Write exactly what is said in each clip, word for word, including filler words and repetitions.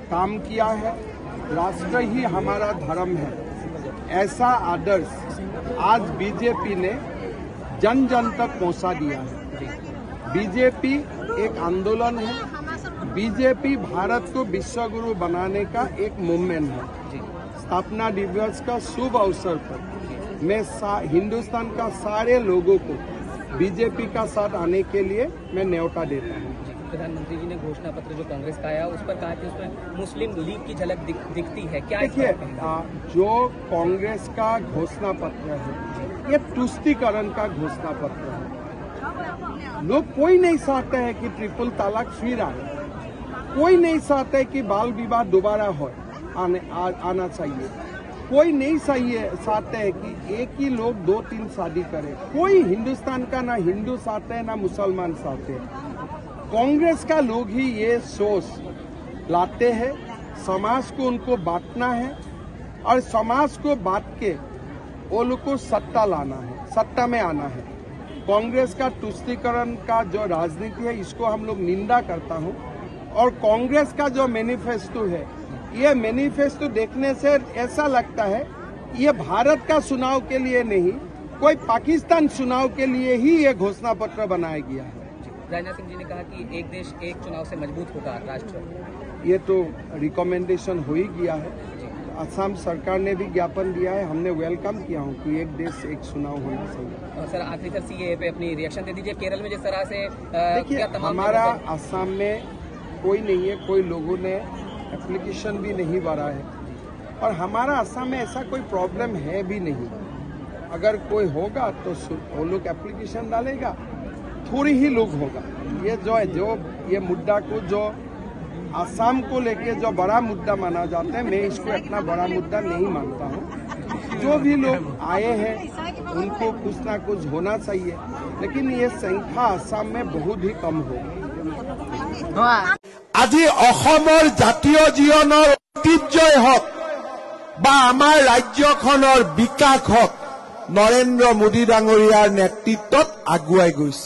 काम किया है, राष्ट्र ही हमारा धर्म है, ऐसा आदर्श आज बीजेपी ने जन जन तक पहुंचा दिया है। बीजेपी एक आंदोलन है, बीजेपी भारत को विश्वगुरु बनाने का एक मूवमेंट है। स्थापना दिवस का शुभ अवसर पर मैं हिंदुस्तान का सारे लोगों को बीजेपी का साथ आने के लिए मैं न्योता देता हूँ। प्रधानमंत्री जी ने घोषणा पत्र जो कांग्रेस का आया उस पर कहा कि उसमें मुस्लिम लीग की झलक दिख, दिखती है, क्या? देखिए, जो कांग्रेस का घोषणा पत्र है ये तुष्टीकरण का घोषणा पत्र है। लोग कोई नहीं चाहते हैं कि ट्रिपल तलाक फिर आए, कोई नहीं चाहते कि बाल विवाह दोबारा हो आने आ, आना चाहिए, कोई नहीं चाहिए चाहते हैं कि एक ही लोग दो तीन शादी करे। कोई हिंदुस्तान का ना हिंदू चाहते हैं ना मुसलमान चाहते हैं। कांग्रेस का लोग ही ये सोच लाते हैं, समाज को उनको बांटना है और समाज को बांट के वो लोग को सत्ता लाना है, सत्ता में आना है। कांग्रेस का तुष्टीकरण का जो राजनीति है इसको हम लोग निंदा करता हूं। और कांग्रेस का जो मैनिफेस्टो है, ये मैनिफेस्टो देखने से ऐसा लगता है ये भारत का चुनाव के लिए नहीं, कोई पाकिस्तान चुनाव के लिए ही ये घोषणा पत्र बनाया गया है। राजनाथ सिंह जी ने कहा कि एक देश एक चुनाव से मजबूत होगा राष्ट्र, ये तो रिकमेंडेशन हो ही गया है। असम सरकार ने भी ज्ञापन दिया है, हमने वेलकम किया हूँ कि एक देश एक चुनाव होना चाहिए। सर आखिरी सर सीएए पे अपनी रिएक्शन दे दीजिए। केरल में जिस तरह से देखिए, हमारा असम में कोई नहीं है, कोई लोगों ने एप्लीकेशन भी नहीं भरा है और हमारा असम में ऐसा कोई प्रॉब्लम है भी नहीं। अगर कोई होगा तो वो लोग एप्लीकेशन डालेगा, थोड़ी ही लोग होगा। ये जो है जो ये मुद्दा को जो असम को लेके जो बड़ा मुद्दा माना जाता है, मैं इसको इतना बड़ा मुद्दा नहीं मानता हूँ। जो भी लोग आए हैं उनको कुछ ना कुछ होना चाहिए, लेकिन ये संख्या असम में बहुत ही कम होगा। আজি অসমৰ জাতীয় জীৱনৰ ঐতিহ্যই হওক বা আমাৰ ৰাজ্যখনৰ বিকাশ হওক নৰেন্দ্ৰ মোদী ডাঙৰীয়াৰ নেতৃত্বত আগুৱাই গৈছে।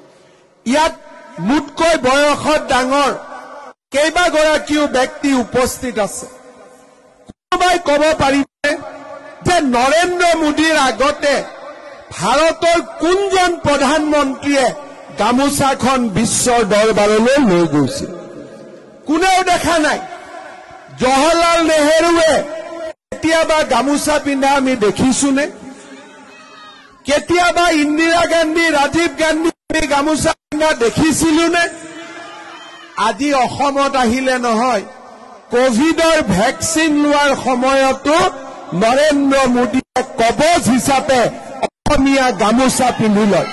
ইয়াত মুঠকৈ বয়সত ডাঙৰ কেইবাগৰাকীও ব্যক্তি উপস্থিত আছে। কোনোবাই ক'ব পাৰিবনে যে নৰেন্দ্ৰ মোদীৰ আগতে ভাৰতৰ কোনজন প্ৰধানমন্ত্ৰীয়ে গামোচাখন বিশ্বৰ দৰবাৰলৈ লৈ গৈছিল? কোনেও দেখা নাই। জৱাহৰলাল নেহৰুৱে কেতিয়াবা গামোচা পিন্ধা আমি দেখিছোনে? কেতিয়াবা ইন্দিৰা গান্ধী, ৰাজীৱ গান্ধী আমি গামোচা পিন্ধা দেখিছিলোনে? আজি অসমত আহিলে নহয়, কোভিডৰ ভেকচিন লোৱাৰ সময়তো নৰেন্দ্ৰ মোদীয়ে কবচ হিচাপে অসমীয়া গামোচা পিন্ধি লয়।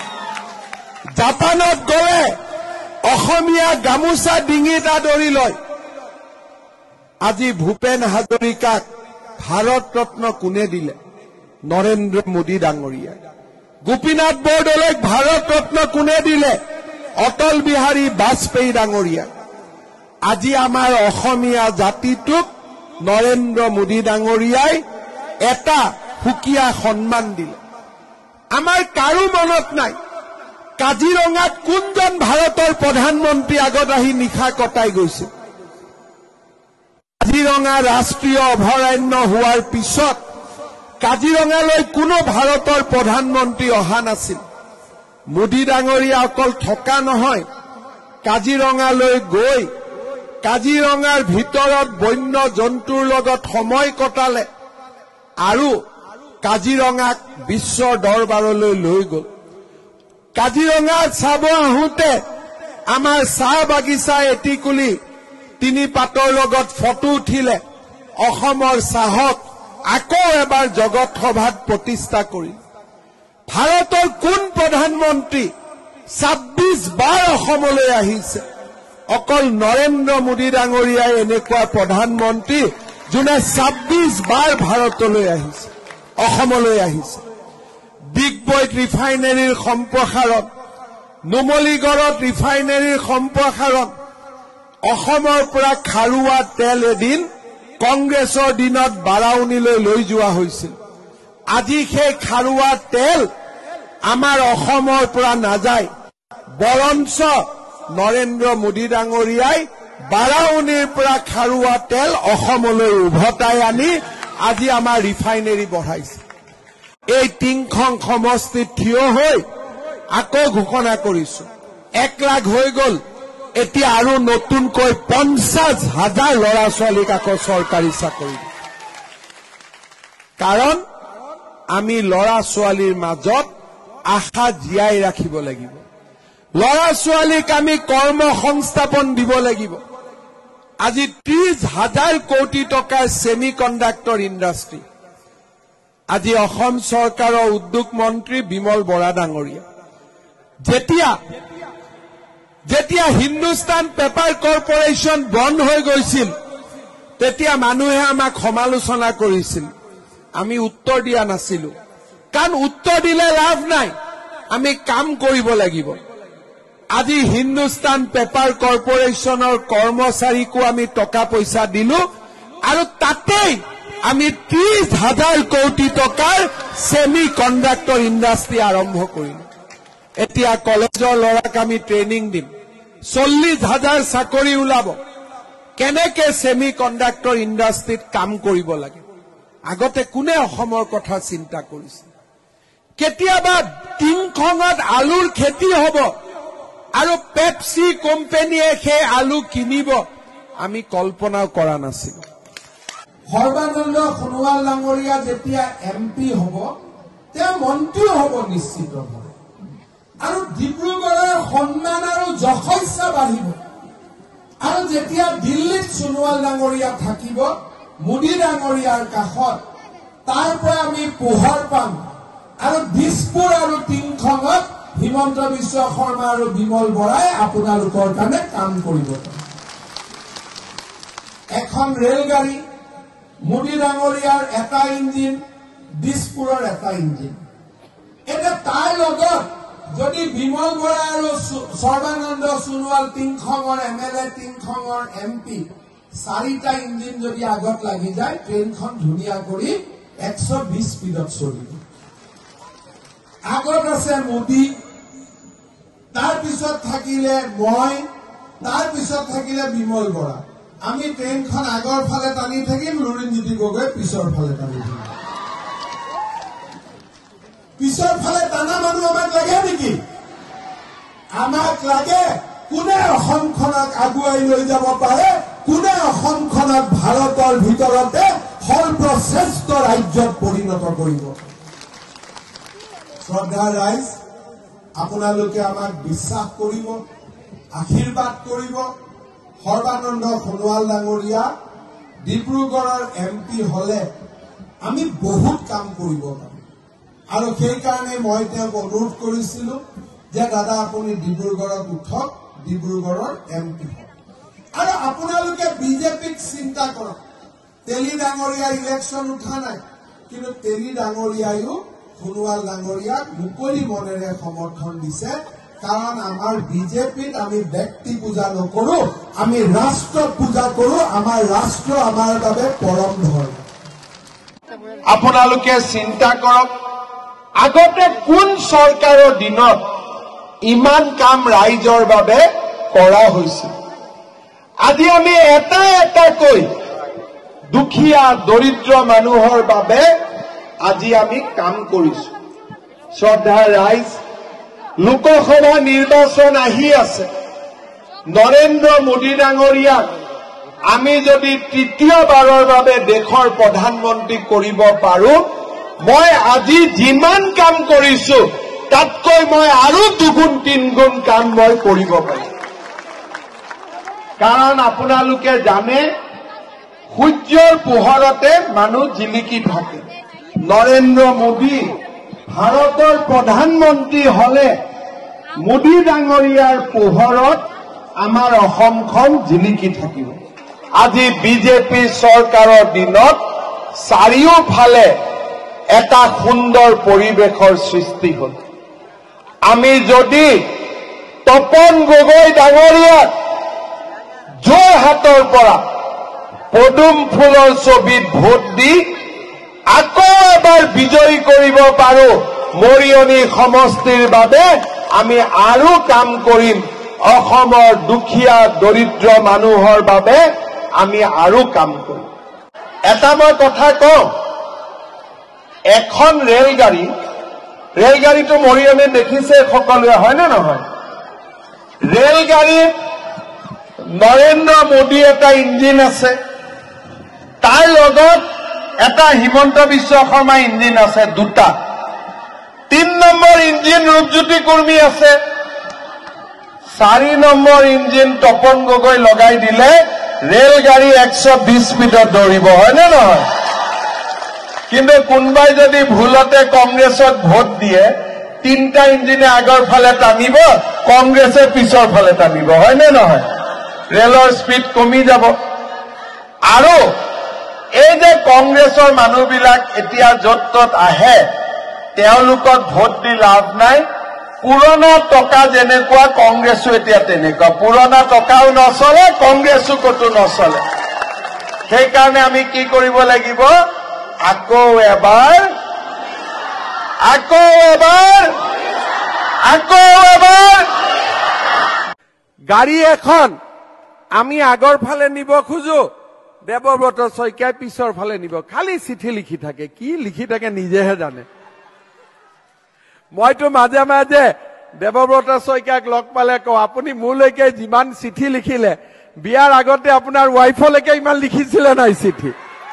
জাপানত গলে অসমীয়া গামোচা ডিঙিত আদৰি লয়। আজি ভূপেন হাজৰিকাক ভাৰত ৰত্ন কোনে দিলে? নৰেন্দ্ৰ মোদী ডাঙৰীয়াই। গোপীনাথ বৰদলৈক ভাৰত ৰত্ন কোনে দিলে? অটল বিহাৰী বাজপেয়ী ডাঙৰীয়াই। আজি আমাৰ অসমীয়া জাতিটোক নৰেন্দ্ৰ মোদী ডাঙৰীয়াই এটা সুকীয়া সন্মান দিলে। আমাৰ কাৰো মনত নাই কাজিৰঙাত কোনজন ভাৰতৰ প্ৰধানমন্ত্ৰী আগত আহি নিশা কটাই গৈছে। কাজিৰঙা ৰাষ্ট্ৰীয় অভয়াৰণ্য হোৱাৰ পিছত কাজিৰঙালৈ কোনো ভাৰতৰ প্ৰধানমন্ত্ৰী অহা নাছিল। মোদী ডাঙৰীয়া অকল থকা নহয়, কাজিৰঙালৈ গৈ কাজিৰঙাৰ ভিতৰত বন্য জন্তুৰ লগত সময় কটালে আৰু কাজিৰঙাক বিশ্বৰ দৰবাৰলৈ লৈ গ'ল। কাজিৰঙাত চাব আহোঁতে আমাৰ চাহ বাগিচা এটিকুলি তিনি পাতৰ লগত ফটো উঠিলে। অসমৰ চাহক আকৌ এবাৰ জগত সভাত প্ৰতিষ্ঠা কৰি ভাৰতৰ কোন প্ৰধানমন্ত্ৰী ছাব্বিছ বাৰ অসমলৈ আহিছে? অকল নৰেন্দ্ৰ মোদী ডাঙৰীয়াই এনেকুৱা প্ৰধানমন্ত্ৰী যোনে ছাব্বিছ বাৰ ভাৰতলৈ আহিছে, অসমলৈ আহিছে। ডিগবৈত ৰিফাইনেৰীৰ সম্প্ৰসাৰণ, নুমলীগড়ত ৰিফাইনেৰীৰ সম্প্ৰসাৰণ, অসমৰ পৰা খাৰুৱা তেল এদিন কংগ্ৰেছৰ দিনত বাৰাউনীলৈ লৈ যোৱা হৈছিল। আজি সেই খাৰুৱা তেল আমাৰ অসমৰ পৰা নাযায়, বৰঞ্চ নৰেন্দ্ৰ মোদী ডাঙৰীয়াই বাৰাউনীৰ পৰা খাৰুৱা তেল অসমলৈ উভতাই আনি আজি আমাৰ ৰিফাইনেৰী বঢ়াইছে। এই তিনিখন সমষ্টিত থিয় হৈ আকৌ ঘোষণা কৰিছো, এক লাখ হৈ গ'ল, এতিয়া আৰু নতুনকৈ পঞ্চাছ হাজাৰ ল'ৰা ছোৱালীক আকৌ চৰকাৰী চাকৰি। কাৰণ আমি ল'ৰা ছোৱালীৰ মাজত আশা জীয়াই ৰাখিব লাগিব। ল'ৰা ছোৱালীক আমি কৰ্ম সংস্থাপন দিব লাগিব। আজি ত্ৰিশ হাজাৰ কোটি টকাৰ ছেমি কণ্ডাক্টৰ ইণ্ডাষ্ট্ৰী, আজি অসম চৰকাৰৰ উদ্যোগ মন্ত্ৰী বিমল বৰা ডাঙৰীয়া যেতিয়া যেতিয়া হিন্দুস্তান পেপাৰ কৰ্পোৰেশ্যন বন্ধ হৈ গৈছিল, তেতিয়া মানুহে আমাক সমালোচনা কৰিছিল, আমি উত্তৰ দিয়া নাছিলো। কাৰণ উত্তৰ দিলে লাভ নাই, আমি কাম কৰিব লাগিব। আজি হিন্দুস্তান পেপাৰ কৰ্পোৰেশ্যনৰ কৰ্মচাৰীকো আমি টকা পইচা দিলো আৰু তাতেই আমি ত্ৰিশ হাজাৰ কোটি টকাৰ ছেমি কণ্ডাক্টৰ ইণ্ডাষ্ট্ৰী আৰম্ভ কৰিলো। এতিয়া কলেজৰ ল'ৰাক আমি ট্ৰেইনিং দিম, চল্লিশ হাজাৰ চাকৰি ওলাব, কেনেকে ছেমি কণ্ডাক্টৰ ইণ্ডাষ্ট্ৰীত কাম কৰিব লাগে। আগতে কোনে অসমৰ কথা চিন্তা কৰিছিল? কেতিয়াবা টিংখঙত আলুৰ খেতি হ'ব আৰু পেপচি কোম্পানীয়ে সেই আলু কিনিব, আমি কল্পনাও কৰা নাছিলো। সৰ্বানন্দ সোণোৱাল ডাঙৰীয়া যেতিয়া এম পি হ'ব, তেওঁ মন্ত্ৰীও হ'ব নিশ্চিতভাৱে, আৰু ডিব্ৰুগড়ৰ সন্মান আৰু যশস্যা বাঢ়িব। আৰু যেতিয়া দিল্লীত সোণোৱাল ডাঙৰীয়া থাকিব, মোদী ডাঙৰীয়াৰ কাষত, তাৰ পৰা আমি পোহৰ পাম। আৰু দিছপুৰ আৰু টিংখঙত হিমন্ত বিশ্ব শৰ্মা আৰু বিমল বৰাই আপোনালোকৰ কাৰণে কাম কৰিব। এখন ৰেলগাড়ী, মোদী ডাঙৰীয়াৰ এটা ইঞ্জিন, দিছপুৰৰ এটা ইঞ্জিন। এতিয়া তাৰ লগত যদি বিমল বৰা আৰু সৰ্বানন্দ সোণোৱাল টিংখঙৰ এম এল এ, টিংখঙৰ এম পি, চাৰিটা ইঞ্জিন যদি আগত লাগি যায়, ট্ৰেইনখন ধুনীয়া কৰি একশ বিশ স্পীডত চলিব। আগত আছে মোদী, তাৰ পিছত থাকিলে মই, তাৰ পিছত থাকিলে বিমল বৰা। আমি ট্ৰেইনখন আগৰ ফালে টানি থাকিম, লুৰিণজ্যোতি গগৈ পিছৰ ফালে টানি থাকিম। পিছৰ ফালে টানা মানুহ আমাক লাগে নেকি? আমাক লাগে কোনে অসমখনক আগুৱাই লৈ যাব পাৰে, কোনে অসমখনক ভাৰতৰ ভিতৰতে সৰ্বশ্ৰেষ্ঠ ৰাজ্যত পৰিণত কৰিব। শ্ৰদ্ধা ৰাইজ, আপোনালোকে আমাক বিশ্বাস কৰিব, আশীৰ্বাদ কৰিব। সৰ্বানন্দ সোণোৱাল ডাঙৰীয়া ডিব্ৰুগড়ৰ এম পি হলে আমি বহুত কাম কৰিব পাৰিম। আৰু সেইকাৰণে মই তেওঁক অনুৰোধ কৰিছিলো যে দাদা আপুনি ডিব্ৰুগড়ত উঠক, ডিব্ৰুগড়ৰ এম পি হওক। আৰু আপোনালোকে বিজেপিক চিন্তা কৰক। তেলী ডাঙৰীয়া ইলেকশ্যন উঠা নাই, কিন্তু তেলী ডাঙৰীয়ায়ো সোণোৱাল ডাঙৰীয়াক মুকলি মনেৰে সমৰ্থন দিছে। কাৰণ আমাৰ বিজেপিত আমি ব্যক্তি পূজা নকৰো, আমি ৰাষ্ট্ৰ পূজা কৰো। আমাৰ ৰাষ্ট্ৰ আমাৰ বাবে পৰম ধৰ্ম। আপোনালোকে চিন্তা কৰক, আগতে কোন চৰকাৰৰ দিনত ইমান কাম ৰাইজৰ বাবে কৰা হৈছিল? আজি আমি এটা এটাকৈ দুখীয়া দৰিদ্ৰ মানুহৰ বাবে আজি আমি কাম কৰিছো। শ্ৰদ্ধা ৰাইজ, লোকসভা নিৰ্বাচন আহি আছে। নৰেন্দ্ৰ মোদী ডাঙৰীয়াক আমি যদি তৃতীয়বাৰৰ বাবে দেশৰ প্ৰধানমন্ত্ৰী কৰিব পাৰো, মই আজি যিমান কাম কৰিছো তাতকৈ মই আৰু দুগুণ তিনিগুণ কাম মই কৰিব পাৰিম। কাৰণ আপোনালোকে জানে, সূৰ্যৰ পোহৰতে মানুহ জিলিকি থাকে। নৰেন্দ্ৰ মোদী ভাৰতৰ প্ৰধানমন্ত্ৰী হলে মোদী ডাঙৰীয়াৰ পোহৰত আমাৰ অসমখন জিলিকি থাকিব। আজি বিজেপি চৰকাৰৰ দিনত চাৰিওফালে এটা সুন্দৰ পৰিৱেশৰ সৃষ্টি হল। আমি যদি তপন গগৈ ডাঙৰীয়াক যোৰহাটৰ পৰা পদুম ফুলৰ ছবিত ভোট দি আকৌ এবাৰ বিজয়ী কৰিব পাৰো, মৰিয়নি সমষ্টিৰ বাবে আমি আৰু কাম কৰিম। অসমৰ দুখীয়া দৰিদ্ৰ মানুহৰ বাবে আমি আৰু কাম কৰিম। এটা মই কথা কওঁ, এখন ৰেলগাড়ী ৰেলগাড়ীটো মৰিয়মে দেখিছে সকলোৱে, হয়নে নহয়? ৰেলগাড়ীত নৰেন্দ্ৰ মোদী এটা ইঞ্জিন আছে, তাৰ লগত এটা হিমন্ত বিশ্ব শৰ্মা ইঞ্জিন আছে, দুটা। তিন নম্বৰ ইঞ্জিন ৰূপজ্যোতি কুৰ্মী আছে, চাৰি নম্বৰ ইঞ্জিন তপন গগৈ লগাই দিলে ৰেলগাড়ী একশ বিশ স্পীডত দৌৰিব, হয়নে নহয়? কিন্তু কোনোবাই যদি ভুলতে কংগ্ৰেছক ভোট দিয়ে, তিনিটা ইঞ্জিনে আগৰ ফালে টানিব, কংগ্ৰেছে পিছৰ ফালে টানিব, হয়নে নহয়? ৰেলৰ স্পীড কমি যাব। আৰু এই যে কংগ্ৰেছৰ মানুহবিলাক এতিয়া য'ত ত'ত আহে, তেওঁলোকক ভোট দি লাভ নাই। পুৰণা টকা যেনেকুৱা কংগ্ৰেছো এতিয়া তেনেকুৱা, পুৰণা টকাও নচলে, কংগ্ৰেছো ক'তো নচলে। সেইকাৰণে আমি কি কৰিব লাগিব? আকৌ এবাৰ আকৌ এবাৰ আকৌ এবাৰ গাড়ী এখন আমি আগৰ ফালে নিব খোজো, দেৱব্ৰত শইকীয়াই পিছৰ ফালে নিব। খালি চিঠি লিখি থাকে, কি লিখি থাকে নিজেহে জানে। মইতো মাজে মাজে দেৱব্ৰত শইকীয়াক লগ পালে কওঁ, আপুনি মোলৈকে যিমান চিঠি লিখিলে, বিয়াৰ আগতে আপোনাৰ ৱাইফলৈকে ইমান লিখিছিলে নাই চিঠি?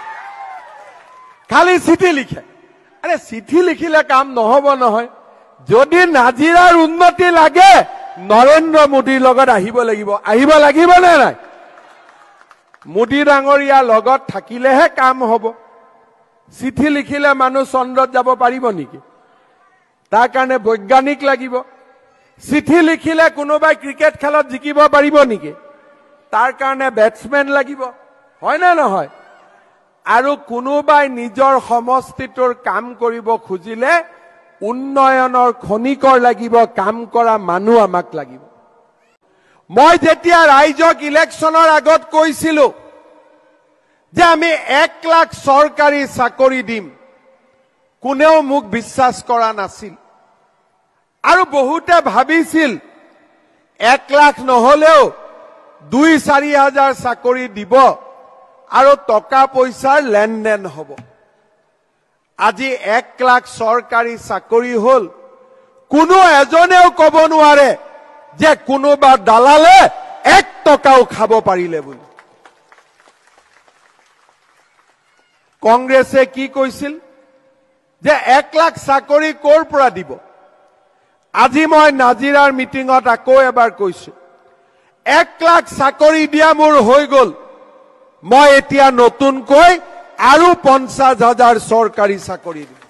খালি চিঠি লিখে। আৰে চিঠি লিখিলে কাম নহব নহয়। যদি নাজিৰাৰ উন্নতি লাগে, নৰেন্দ্ৰ মোদীৰ লগত আহিব লাগিব। আহিব লাগিব নে নাই? মোদী ডাঙৰীয়াৰ লগত থাকিলেহে কাম হব। চিঠি লিখিলে মানুহ চন্দ্ৰত যাব পাৰিব নেকি? তাৰ কাৰণে বৈজ্ঞানিক লাগিব। চিঠি লিখিলে কোনোবাই ক্ৰিকেট খেলত জিকিব পাৰিব নেকি? তাৰ কাৰণে বেটছমেন লাগিব, হয় নে নহয়? আৰু কোনোবাই নিজৰ সমষ্টিটোৰ কাম কৰিব খুজিলে উন্নয়নৰ খনিকৰ লাগিব, কাম কৰা মানুহ আমাক লাগিব। মই যেতিয়া ৰাইজক ইলেকশ্যনৰ আগত কৈছিলো যে আমি এক লাখ চৰকাৰী চাকৰি দিম, কোনেও মোক বিশ্বাস কৰা নাছিল। আৰু বহুতে ভাবিছিল এক লাখ নহলেও দুই চাৰি হাজাৰ চাকৰি দিব আৰু টকা পইচাৰ লেনদেন হ'ব। আজি এক লাখ চৰকাৰী চাকৰি হল, কোনো এজনেও কব নোৱাৰে যে কোনোবা দালালে এক টকাও খাব পাৰিলে বুলি। কংগ্ৰেছে কি কৈছিল যে এক লাখ চাকৰি ক'ৰ পৰা দিব? আজি মই নাজিৰাৰ মিটিঙত আকৌ এবাৰ কৈছো, এক লাখ চাকৰি দিয়া মোৰ হৈ গল। মই এতিয়া নতুনকৈ আৰু পঞ্চাছ হাজাৰ চৰকাৰী চাকৰি দিম।